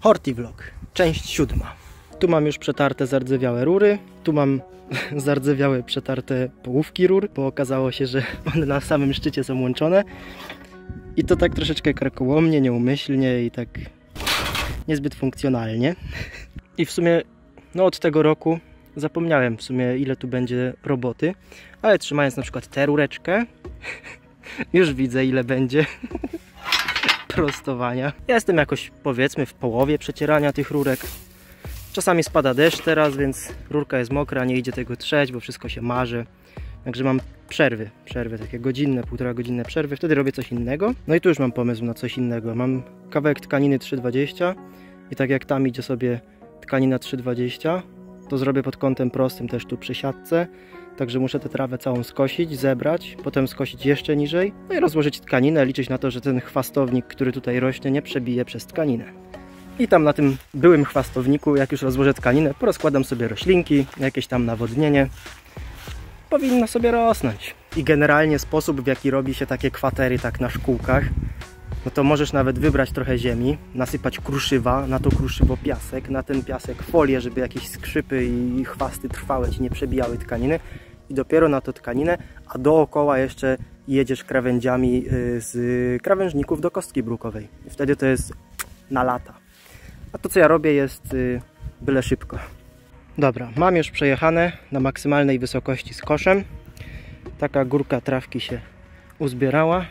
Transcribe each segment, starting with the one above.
Hortivlog, część 7. Tu mam już przetarte zardzewiałe rury, tu mam zardzewiałe przetarte połówki rur, bo okazało się, że one na samym szczycie są łączone. I to tak troszeczkę karkołomnie, nieumyślnie i tak niezbyt funkcjonalnie. I w sumie no od tego roku zapomniałem w sumie ile tu będzie roboty, ale trzymając na przykład tę rureczkę już widzę ile będzie prostowania. Ja jestem jakoś powiedzmy w połowie przecierania tych rurek. Czasami spada deszcz teraz, więc rurka jest mokra, nie idzie tego trzeć, bo wszystko się marzy. Także mam przerwy takie godzinne, półtora godzinne przerwy, wtedy robię coś innego. No i tu już mam pomysł na coś innego. Mam kawałek tkaniny 3,20 i tak jak tam idzie sobie tkanina 3,20, to zrobię pod kątem prostym też tu przy siatce. Także muszę tę trawę całą skosić, zebrać, potem skosić jeszcze niżej, no i rozłożyć tkaninę, liczyć na to, że ten chwastownik, który tutaj rośnie, nie przebije przez tkaninę. I tam na tym byłym chwastowniku, jak już rozłożę tkaninę, porozkładam sobie roślinki, jakieś tam nawodnienie. Powinno sobie rosnąć. I generalnie sposób, w jaki robi się takie kwatery tak na szkółkach, no to możesz nawet wybrać trochę ziemi, nasypać kruszywa, na to kruszywo piasek, na ten piasek folię, żeby jakieś skrzypy i chwasty trwałe ci nie przebijały tkaniny i dopiero na to tkaninę, a dookoła jeszcze jedziesz krawędziami z krawężników do kostki brukowej. I wtedy to jest na lata. A to co ja robię jest byle szybko. Dobra, mam już przejechane na maksymalnej wysokości z koszem. Taka górka trawki się uzbierała.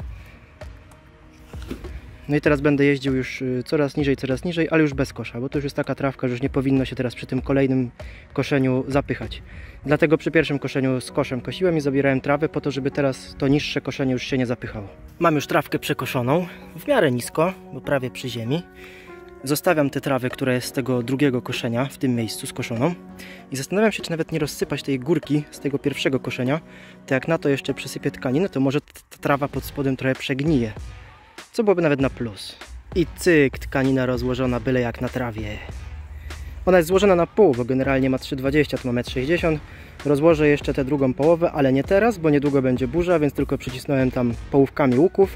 No i teraz będę jeździł już coraz niżej, ale już bez kosza, bo to już jest taka trawka, że już nie powinno się teraz przy tym kolejnym koszeniu zapychać. Dlatego przy pierwszym koszeniu z koszem kosiłem i zabierałem trawę po to, żeby teraz to niższe koszenie już się nie zapychało. Mam już trawkę przekoszoną, w miarę nisko, bo prawie przy ziemi. Zostawiam tę trawę, która jest z tego drugiego koszenia, w tym miejscu skoszoną. I zastanawiam się, czy nawet nie rozsypać tej górki z tego pierwszego koszenia. To jak na to jeszcze przysypię tkaninę, to może ta trawa pod spodem trochę przegnije. Co byłoby nawet na plus. I cyk, tkanina rozłożona byle jak na trawie. Ona jest złożona na pół, bo generalnie ma 3,20, tu ma 1,60 m. Rozłożę jeszcze tę drugą połowę, ale nie teraz, bo niedługo będzie burza, więc tylko przycisnąłem tam połówkami łuków.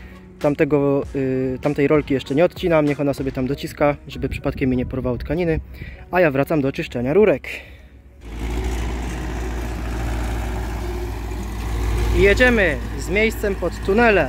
Tamtej rolki jeszcze nie odcinam, niech ona sobie tam dociska, żeby przypadkiem mi nie porwało tkaniny. A ja wracam do czyszczenia rurek. I jedziemy z miejscem pod tunele.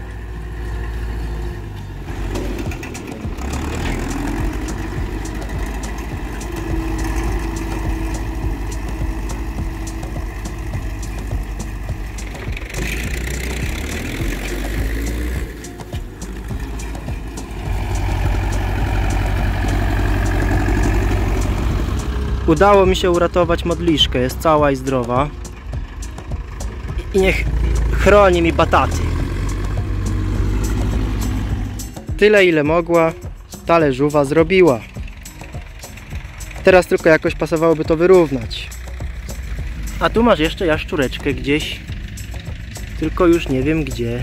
Udało mi się uratować modliszkę, jest cała i zdrowa. I niech chroni mi bataty. Tyle ile mogła, talerzuwa zrobiła. Teraz tylko jakoś pasowałoby to wyrównać. A tu masz jeszcze jaszczureczkę gdzieś. Tylko już nie wiem gdzie.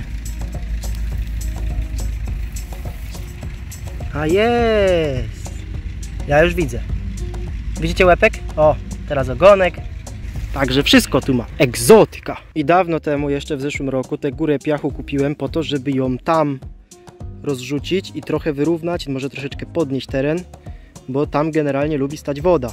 A jest! Ja już widzę. Widzicie łepek? O, teraz ogonek. Także wszystko tu ma. Egzotyka. I dawno temu, jeszcze w zeszłym roku, tę górę piachu kupiłem po to, żeby ją tam rozrzucić i trochę wyrównać, może troszeczkę podnieść teren, bo tam generalnie lubi stać woda.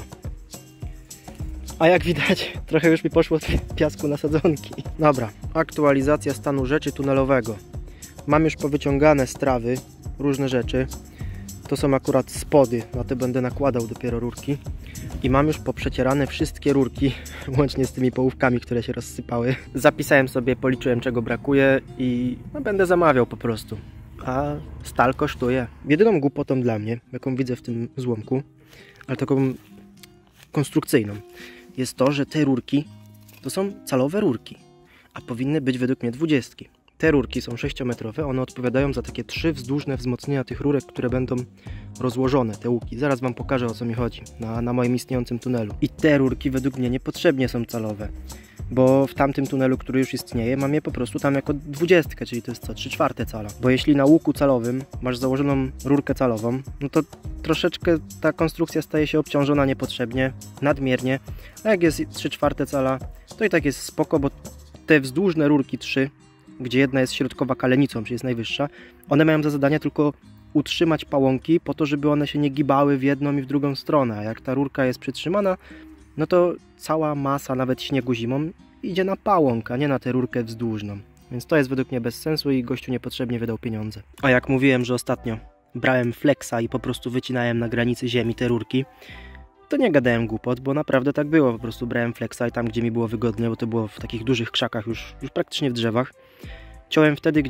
A jak widać, trochę już mi poszło piasku na sadzonki. Dobra, aktualizacja stanu rzeczy tunelowego. Mam już powyciągane z trawy różne rzeczy. To są akurat spody, na te będę nakładał dopiero rurki. I mam już poprzecierane wszystkie rurki, łącznie z tymi połówkami, które się rozsypały. Zapisałem sobie, policzyłem czego brakuje i no, będę zamawiał po prostu. A stal kosztuje. Jedyną głupotą dla mnie, jaką widzę w tym złomku, ale taką konstrukcyjną, jest to, że te rurki to są calowe rurki, a powinny być według mnie 20. Te rurki są 6-metrowe, one odpowiadają za takie 3 wzdłużne wzmocnienia tych rurek, które będą rozłożone, te łuki. Zaraz wam pokażę, o co mi chodzi na moim istniejącym tunelu. I te rurki według mnie niepotrzebnie są calowe, bo w tamtym tunelu, który już istnieje, mam je po prostu tam jako 20, czyli to jest co, 3/4 cala. Bo jeśli na łuku calowym masz założoną rurkę calową, no to troszeczkę ta konstrukcja staje się obciążona niepotrzebnie, nadmiernie, a jak jest 3/4 cala, to i tak jest spoko, bo te wzdłużne rurki 3, gdzie jedna jest środkowa kalenicą, czyli jest najwyższa, one mają za zadanie tylko utrzymać pałąki po to, żeby one się nie gibały w jedną i w drugą stronę. A jak ta rurka jest przytrzymana, no to cała masa, nawet śniegu zimą, idzie na pałąk, a nie na tę rurkę wzdłużną. Więc to jest według mnie bez sensu i gościu niepotrzebnie wydał pieniądze. A jak mówiłem, że ostatnio brałem flexa i po prostu wycinałem na granicy ziemi te rurki, to nie gadałem głupot, bo naprawdę tak było. Po prostu brałem flexa i tam, gdzie mi było wygodnie, bo to było w takich dużych krzakach, już praktycznie w drzewach, ciąłem wtedy,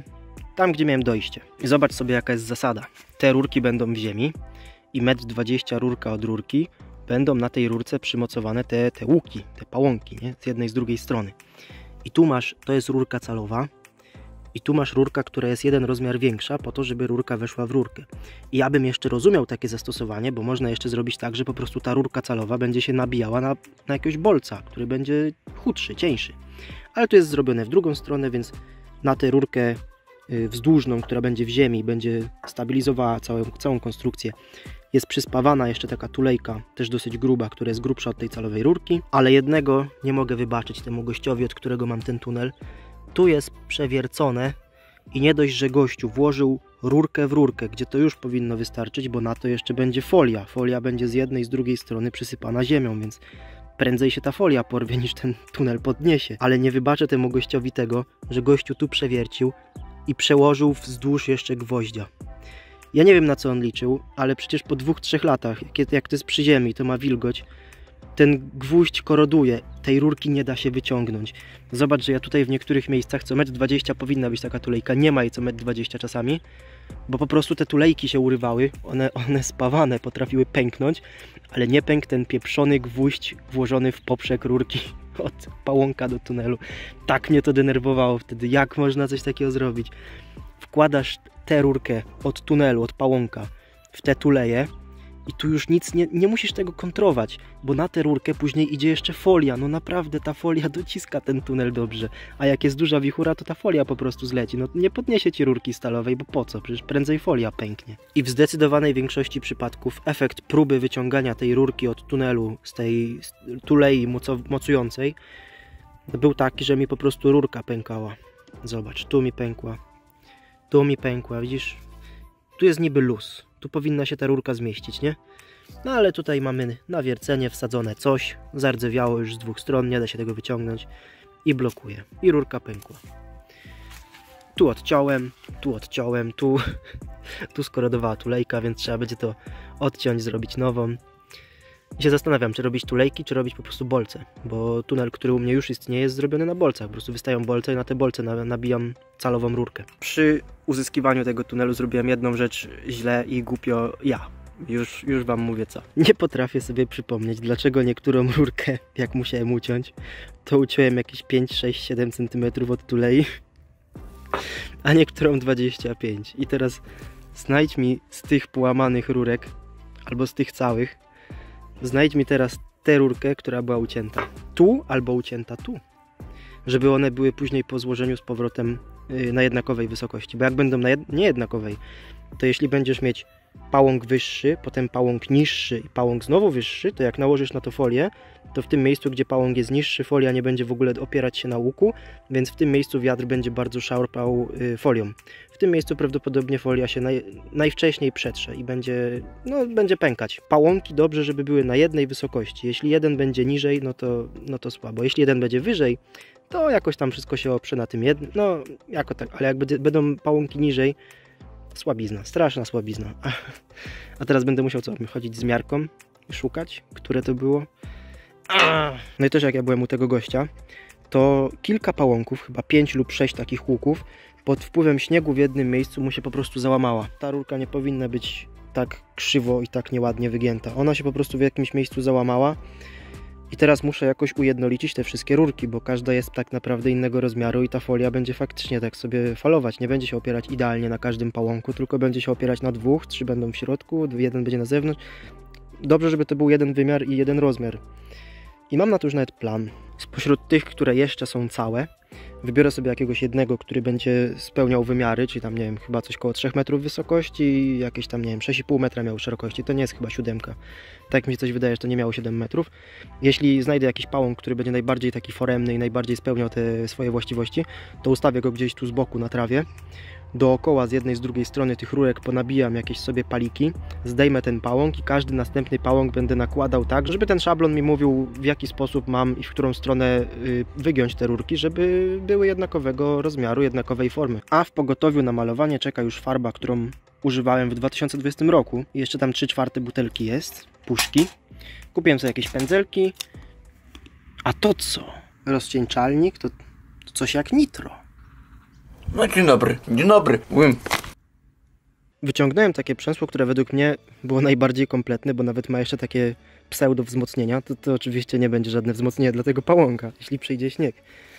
tam, gdzie miałem dojście. I zobacz sobie, jaka jest zasada. Te rurki będą w ziemi i 1,20 m rurka od rurki będą na tej rurce przymocowane te łuki, te pałąki, nie? Z jednej, z drugiej strony. I tu masz, to jest rurka calowa i tu masz rurka, która jest jeden rozmiar większa po to, żeby rurka weszła w rurkę. I ja bym jeszcze rozumiał takie zastosowanie, bo można jeszcze zrobić tak, że po prostu ta rurka calowa będzie się nabijała na jakiegoś bolca, który będzie chudszy, cieńszy. Ale to jest zrobione w drugą stronę, więc na tę rurkę wzdłużną, która będzie w ziemi, będzie stabilizowała całą konstrukcję, jest przyspawana jeszcze taka tulejka, też dosyć gruba, która jest grubsza od tej calowej rurki, ale jednego nie mogę wybaczyć temu gościowi, od którego mam ten tunel. Tu jest przewiercone i nie dość, że gościu włożył rurkę w rurkę, gdzie to już powinno wystarczyć, bo na to jeszcze będzie folia. Folia będzie z jednej i z drugiej strony przysypana ziemią, więc prędzej się ta folia porwie, niż ten tunel podniesie. Ale nie wybaczę temu gościowi tego, że gościu tu przewiercił i przełożył wzdłuż jeszcze gwoździa. Ja nie wiem, na co on liczył, ale przecież po 2-3 latach, jak to jest przy ziemi, to ma wilgoć, ten gwóźdź koroduje, tej rurki nie da się wyciągnąć. Zobacz, że ja tutaj w niektórych miejscach co 1,20 m powinna być taka tulejka, nie ma jej co 1,20 m czasami, bo po prostu te tulejki się urywały, one spawane potrafiły pęknąć, ale nie pękł ten pieprzony gwóźdź włożony w poprzek rurki od pałąka do tunelu. Tak mnie to denerwowało wtedy, jak można coś takiego zrobić? Wkładasz tę rurkę od tunelu, od pałąka w te tuleje i tu już nic nie musisz tego kontrować, bo na tę rurkę później idzie jeszcze folia. No naprawdę ta folia dociska ten tunel dobrze, a jak jest duża wichura, to ta folia po prostu zleci. No nie podniesie ci rurki stalowej, bo po co? Przecież prędzej folia pęknie. I w zdecydowanej większości przypadków efekt próby wyciągania tej rurki od tunelu z tej tulei mocującej był taki, że mi po prostu rurka pękała. Zobacz, tu mi pękła. Tu mi pękła, widzisz? Tu jest niby luz. Tu powinna się ta rurka zmieścić, nie? No ale tutaj mamy na wiercenie wsadzone coś. Zardzewiało już z dwóch stron, nie da się tego wyciągnąć. I blokuje. I rurka pękła. Tu odciąłem, tu skorodowała tulejka, więc trzeba będzie to odciąć, zrobić nową. I się zastanawiam, czy robić tulejki, czy robić po prostu bolce, bo tunel, który u mnie już istnieje, jest zrobiony na bolcach. Po prostu wystają bolce i na te bolce nabijam calową rurkę. Przy uzyskiwaniu tego tunelu zrobiłem jedną rzecz źle i głupio ja. Już wam mówię co. Nie potrafię sobie przypomnieć, dlaczego niektórą rurkę, jak musiałem uciąć, to uciąłem jakieś 5, 6, 7 cm od tulei, a niektórą 25. I teraz znajdź mi z tych połamanych rurek, albo z tych całych, znajdź mi teraz tę rurkę, która była ucięta tu, albo ucięta tu, żeby one były później po złożeniu z powrotem na jednakowej wysokości, bo jak będą na niejednakowej, to jeśli będziesz mieć pałąk wyższy, potem pałąk niższy i pałąk znowu wyższy, to jak nałożysz na to folię, to w tym miejscu, gdzie pałąk jest niższy, folia nie będzie w ogóle opierać się na łuku, więc w tym miejscu wiatr będzie bardzo szarpał folią. W tym miejscu prawdopodobnie folia się najwcześniej przetrze i będzie pękać. Pałąki dobrze, żeby były na jednej wysokości. Jeśli jeden będzie niżej, no to słabo. Jeśli jeden będzie wyżej, to jakoś tam wszystko się oprze na tym jednym, no jako tak, ale jak będą pałąki niżej, słabizna, straszna słabizna. A teraz będę musiał chodzić z miarką i szukać, które to było. No i też jak ja byłem u tego gościa, to kilka pałąków, chyba 5 lub 6 takich łuków, pod wpływem śniegu w jednym miejscu mu się po prostu załamała. Ta rurka nie powinna być tak krzywo i tak nieładnie wygięta. Ona się po prostu w jakimś miejscu załamała i teraz muszę jakoś ujednolicić te wszystkie rurki, bo każda jest tak naprawdę innego rozmiaru i ta folia będzie faktycznie tak sobie falować. Nie będzie się opierać idealnie na każdym pałąku, tylko będzie się opierać na 2, 3 będą w środku, 1 będzie na zewnątrz. Dobrze, żeby to był jeden wymiar i jeden rozmiar. I mam na to już nawet plan. Spośród tych, które jeszcze są całe, wybiorę sobie jakiegoś jednego, który będzie spełniał wymiary, czyli tam, nie wiem, chyba coś koło 3 metrów wysokości i jakieś tam, nie wiem, 6,5 metra miał szerokości. To nie jest chyba 7. Tak mi się coś wydaje, że to nie miało 7 metrów. Jeśli znajdę jakiś pałąk, który będzie najbardziej taki foremny i najbardziej spełniał te swoje właściwości, to ustawię go gdzieś tu z boku na trawie. dookoła z jednej, z drugiej strony tych rurek ponabijam jakieś sobie paliki, zdejmę ten pałąk i każdy następny pałąk będę nakładał tak, żeby ten szablon mi mówił, w jaki sposób mam i w którą stronę wygiąć te rurki, żeby były jednakowego rozmiaru, jednakowej formy. A w pogotowiu na malowanie czeka już farba, którą używałem w 2020 roku. I jeszcze tam 3/4 butelki jest, puszki. Kupiłem sobie jakieś pędzelki. A to co? Rozcieńczalnik to coś jak nitro. No dzień dobry, dzień dobry. Wyciągnąłem takie przęsło, które według mnie było najbardziej kompletne, bo nawet ma jeszcze takie pseudo wzmocnienia. To oczywiście nie będzie żadne wzmocnienie dla tego pałąka, jeśli przyjdzie śnieg.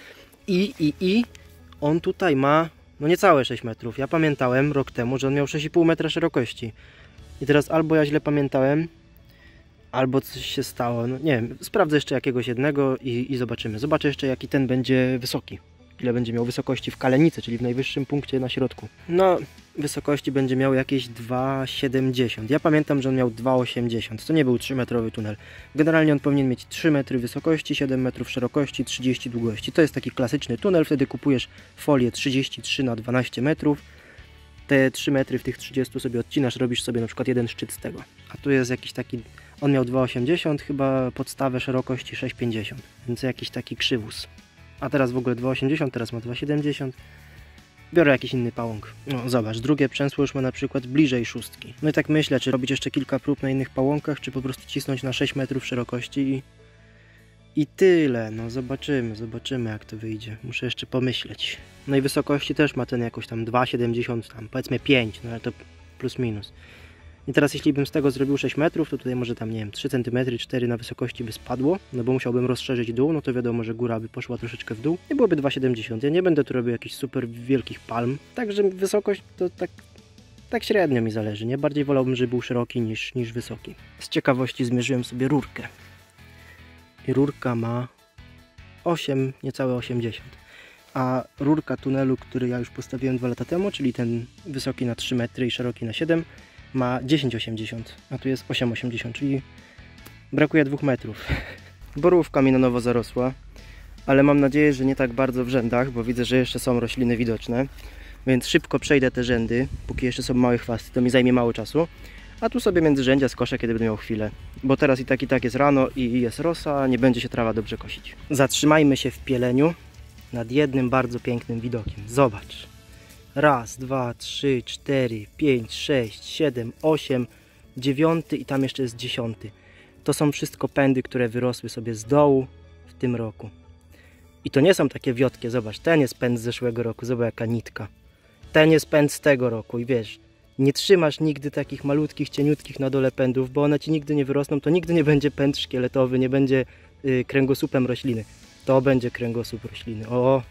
I on tutaj ma no niecałe 6 metrów. Ja pamiętałem rok temu, że on miał 6,5 metra szerokości. I teraz albo ja źle pamiętałem, albo coś się stało. No nie wiem, sprawdzę jeszcze jakiegoś jednego i zobaczymy. Zobaczę jeszcze, jaki ten będzie wysoki. Ile będzie miał wysokości w kalenicy, czyli w najwyższym punkcie na środku. No, wysokości będzie miał jakieś 2,70. Ja pamiętam, że on miał 2,80. To nie był 3-metrowy tunel. Generalnie on powinien mieć 3 metry wysokości, 7 metrów szerokości, 30 długości. To jest taki klasyczny tunel. Wtedy kupujesz folię 33 na 12 metrów. Te 3 metry w tych 30 sobie odcinasz, robisz sobie na przykład jeden szczyt z tego. A tu jest jakiś taki... On miał 2,80, chyba podstawę szerokości 6,50. Więc jakiś taki krzywus. A teraz w ogóle 2,80, teraz ma 2,70. Biorę jakiś inny pałąk. No zobacz, drugie przęsło już ma na przykład bliżej 6. No i tak myślę, czy robić jeszcze kilka prób na innych pałąkach, czy po prostu cisnąć na 6 metrów szerokości i tyle. No zobaczymy jak to wyjdzie. Muszę jeszcze pomyśleć. No i wysokości też ma ten jakoś tam 2,70, tam powiedzmy 5, no ale to plus minus. I teraz jeśli bym z tego zrobił 6 metrów, to tutaj może tam, nie wiem, 3 cm, 4 na wysokości by spadło, no bo musiałbym rozszerzyć dół, no to wiadomo, że góra by poszła troszeczkę w dół i byłoby 2,70. Ja nie będę tu robił jakichś super wielkich palm, także wysokość to tak średnio mi zależy, nie? Bardziej wolałbym, żeby był szeroki niż wysoki. Z ciekawości zmierzyłem sobie rurkę. I rurka ma 8, niecałe 80. A rurka tunelu, który ja już postawiłem 2 lata temu, czyli ten wysoki na 3 metry i szeroki na 7, ma 10,80, a tu jest 8,80, czyli brakuje 2 metrów. Borówka mi na nowo zarosła, ale mam nadzieję, że nie tak bardzo w rzędach, bo widzę, że jeszcze są rośliny widoczne, więc szybko przejdę te rzędy, póki jeszcze są małe chwasty, to mi zajmie mało czasu, a tu sobie międzyrzędzia skoszę, kiedy będę miał chwilę, bo teraz i tak jest rano i jest rosa, nie będzie się trawa dobrze kosić. Zatrzymajmy się w pieleniu nad jednym bardzo pięknym widokiem. Zobacz. Raz, 2, 3, 4, 5, 6, 7, 8, 9 i tam jeszcze jest 10. To są wszystko pędy, które wyrosły sobie z dołu w tym roku. I to nie są takie wiotkie, zobacz, ten jest pęd z zeszłego roku, zobacz jaka nitka. Ten jest pęd z tego roku i wiesz, nie trzymasz nigdy takich malutkich, cieniutkich na dole pędów, bo one ci nigdy nie wyrosną, to nigdy nie będzie pęd szkieletowy, nie będzie kręgosłupem rośliny. To będzie kręgosłup rośliny. O!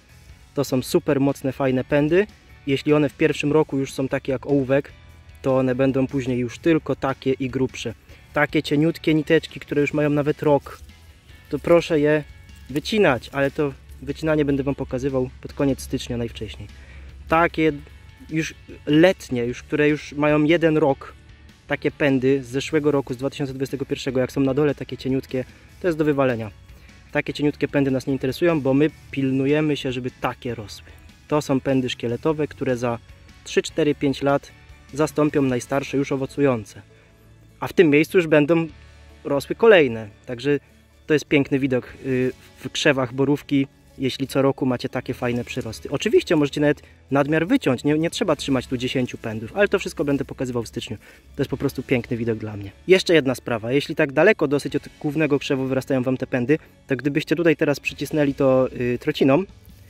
To są super mocne, fajne pędy. Jeśli one w pierwszym roku już są takie jak ołówek, to one będą później już tylko takie i grubsze. Takie cieniutkie niteczki, które już mają nawet rok, to proszę je wycinać, ale to wycinanie będę Wam pokazywał pod koniec stycznia najwcześniej. Takie już letnie, które już mają 1 rok, takie pędy z zeszłego roku, z 2021, jak są na dole takie cieniutkie, to jest do wywalenia. Takie cieniutkie pędy nas nie interesują, bo my pilnujemy się, żeby takie rosły. To są pędy szkieletowe, które za 3, 4, 5 lat zastąpią najstarsze już owocujące. A w tym miejscu już będą rosły kolejne. Także to jest piękny widok w krzewach borówki, jeśli co roku macie takie fajne przyrosty. Oczywiście możecie nawet nadmiar wyciąć, nie trzeba trzymać tu 10 pędów, ale to wszystko będę pokazywał w styczniu. To jest po prostu piękny widok dla mnie. Jeszcze jedna sprawa, jeśli tak daleko dosyć od głównego krzewu wyrastają Wam te pędy, to gdybyście tutaj teraz przycisnęli to trociną,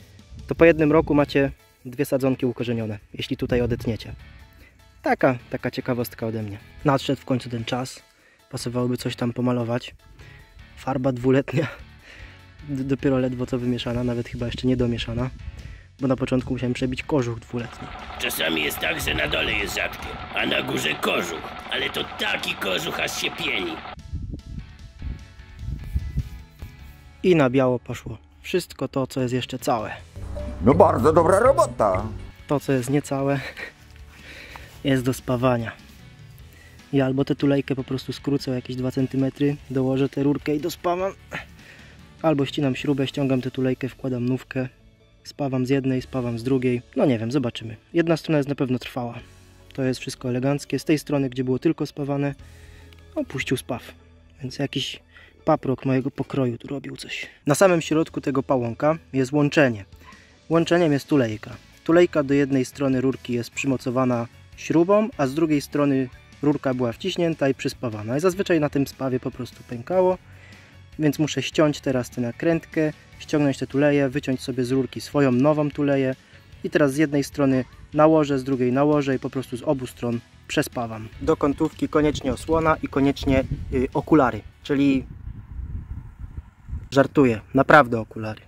to po 1 roku macie 2 sadzonki ukorzenione, jeśli tutaj odetniecie. Taka ciekawostka ode mnie. Nadszedł w końcu ten czas, pasowałoby coś tam pomalować. Farba 2-letnia. Dopiero ledwo co wymieszana, nawet chyba jeszcze nie domieszana, bo na początku musiałem przebić kożuch 2-letni. Czasami jest tak, że na dole jest rzadkie, a na górze kożuch, ale to taki kożuch, aż się pieni. I na biało poszło wszystko to, co jest jeszcze całe. No bardzo dobra robota. To, co jest niecałe, jest do spawania. Ja albo tę tulejkę po prostu skrócę o jakieś 2 cm, dołożę tę rurkę i dospawam. Albo ścinam śrubę, ściągam tę tulejkę, wkładam nówkę Spawam z jednej, spawam z drugiej. No nie wiem, zobaczymy. Jedna strona jest na pewno trwała. To jest wszystko eleganckie. Z tej strony, gdzie było tylko spawane, puścił spaw. Więc jakiś paprok mojego pokroju tu robił coś. Na samym środku tego pałąka jest łączenie. Łączeniem jest tulejka. Tulejka do jednej strony rurki jest przymocowana śrubą, a z drugiej strony rurka była wciśnięta i przyspawana. I zazwyczaj na tym spawie po prostu pękało. Więc muszę ściąć teraz tę nakrętkę, ściągnąć te tuleje, wyciąć sobie z rurki swoją nową tuleję i teraz z jednej strony nałożę, z drugiej nałożę i po prostu z obu stron przespawam. Do kątówki koniecznie osłona i koniecznie okulary, czyli żartuję, naprawdę okulary.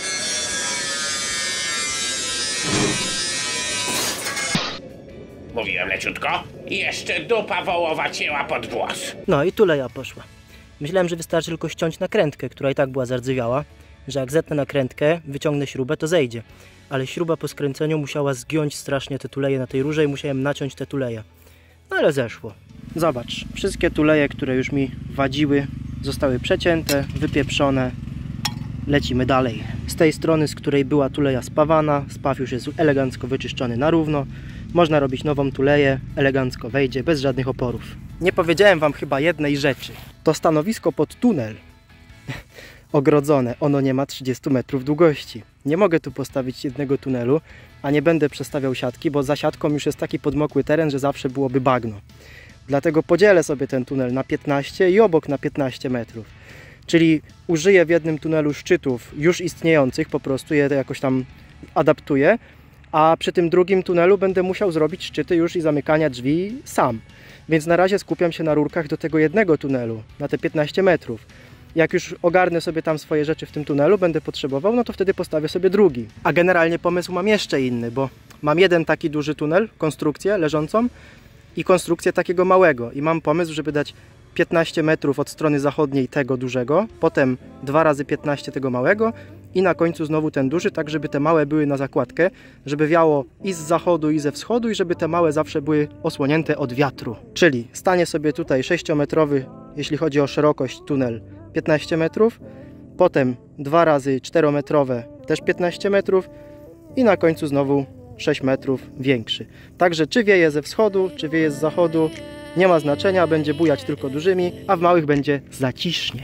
Mówiłem leciutko. I jeszcze dupa wołowa cięła pod włos. No i tuleja poszła. Myślałem, że wystarczy tylko ściąć nakrętkę, która i tak była zardzewiała, że jak zetnę nakrętkę, wyciągnę śrubę, to zejdzie. Ale śruba po skręceniu musiała zgiąć strasznie te tuleje na tej rurze i musiałem naciąć te tuleje. No ale zeszło. Zobacz, wszystkie tuleje, które już mi wadziły, zostały przecięte, wypieprzone. Lecimy dalej. Z tej strony, z której była tuleja spawana, spaw już jest elegancko wyczyszczony na równo. Można robić nową tuleję, elegancko wejdzie, bez żadnych oporów. Nie powiedziałem wam chyba jednej rzeczy. To stanowisko pod tunel ogrodzone, ono nie ma 30 metrów długości. Nie mogę tu postawić jednego tunelu, a nie będę przestawiał siatki, bo za siatką już jest taki podmokły teren, że zawsze byłoby bagno. Dlatego podzielę sobie ten tunel na 15 i obok na 15 metrów. Czyli użyję w jednym tunelu szczytów już istniejących, po prostu je jakoś tam adaptuję, a przy tym drugim tunelu będę musiał zrobić szczyty już i zamykania drzwi sam. Więc na razie skupiam się na rurkach do tego jednego tunelu, na te 15 metrów. Jak już ogarnę sobie tam swoje rzeczy w tym tunelu, będę potrzebował, no to wtedy postawię sobie drugi. A generalnie pomysł mam jeszcze inny, bo mam jeden taki duży tunel, konstrukcję leżącą i konstrukcję takiego małego. I mam pomysł, żeby dać 15 metrów od strony zachodniej tego dużego, potem 2 razy 15 tego małego i na końcu znowu ten duży, tak żeby te małe były na zakładkę, żeby wiało i z zachodu i ze wschodu i żeby te małe zawsze były osłonięte od wiatru. Czyli stanie sobie tutaj 6-metrowy, jeśli chodzi o szerokość tunel, 15 metrów, potem 2 razy 4-metrowe, też 15 metrów i na końcu znowu 6 metrów większy. Także czy wieje ze wschodu, czy wieje z zachodu, nie ma znaczenia, będzie bujać tylko dużymi, a w małych będzie zacisznie.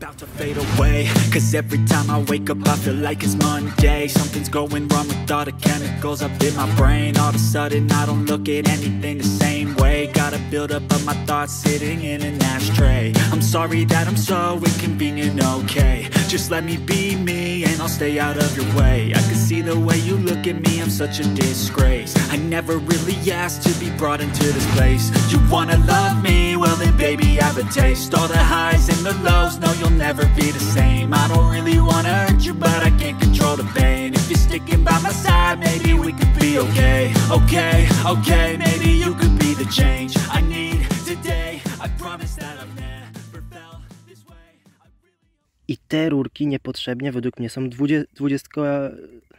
Gotta build up of my thoughts sitting in an ashtray. I'm sorry that I'm so inconvenient, okay. Just let me be me and I'll stay out of your way. I can see the way you look at me, I'm such a disgrace. I never really asked to be brought into this place. You wanna love me? Well then baby I have a taste. All the highs and the lows, no you'll never be the same. I don't really wanna hurt you but I can't control the pain. If you're sticking by my side, maybe we could be okay. Okay, okay, maybe you could be the change I need today. I promise that I've never felt this way. I te rurki niepotrzebnie według mnie są